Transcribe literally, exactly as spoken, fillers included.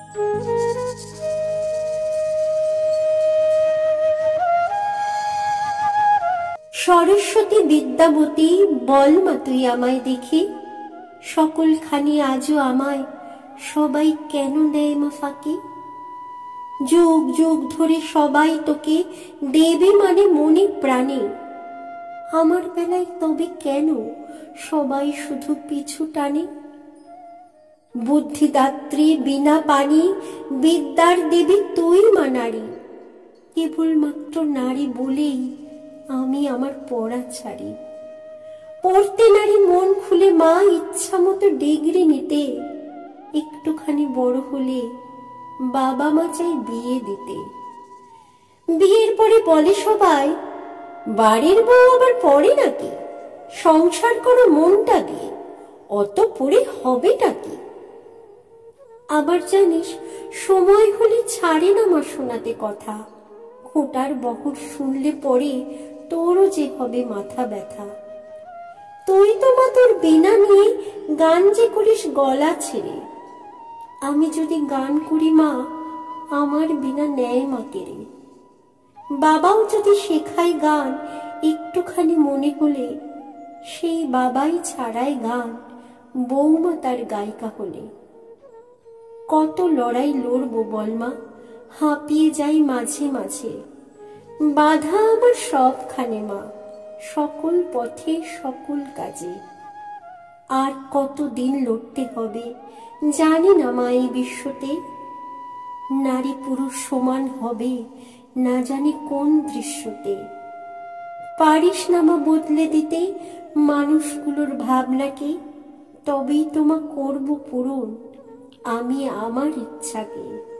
সরস্বতী বিদ্যাবতী, বল মা তুই আমায় দেখি, সকলখানি আজও আমায় সবাই কেন দেয় মা ফাঁকি? যুগ যুগ ধরে সবাই তোকে দেবে মানে মনে প্রাণে, আমার বেলায় তবে কেন সবাই শুধু পিছু টানে? বুদ্ধিদাত্রী বিনা পানি, বিদ্যার দেবী তুই মা নারী, কেবলমাত্র নারী বলেই আমি আমার পড়া ছাড়ি। পড়তে নারী মন খুলে মা, ইচ্ছা মতো ডিগ্রি নিতে, একটুখানি বড় হলে বাবা মা চাই বিয়ে দিতে। বিয়ের পরে বলে সবাই, বাড়ির বউ আবার পড়ে নাকি, সংসার করো মনটা দিয়ে, অত পড়ে হবেটা কি? আবার জানিস, সময় হলে ছাড়ে না মা শোনাতে কথা, খোঁটার বহর শুনলে পরে তোরও যে হবে মাথা ব্যথা। তুই তো মা তোর বীণা নিয়ে গান যে করিস গলা ছেড়ে, আমি যদি গান করি মা আমার বীণা নেয় মা কেড়ে। বাবাও যদি শেখায় গান একটুখানি মনে হলে, সেই বাবাই ছাড়ায় গান বৌমা তার গায়িকা হলে। কত লড়াই লড়বো বল মা, হাঁপিয়ে যাই মাঝে মাঝে, বাধা আমার সবখানে মা, সকল পথে সকল কাজে। আর কতদিন লড়তে হবে জানি না মা এই বিশ্বতে, নারী পুরুষ সমান হবে না জানি কোন দৃশ্যতে। পারিস না মা বদলে দিতে মানুষগুলোর ভাবনাকে, তবেই তোমা করব পূরণ আমি আমার ইচ্ছাকে।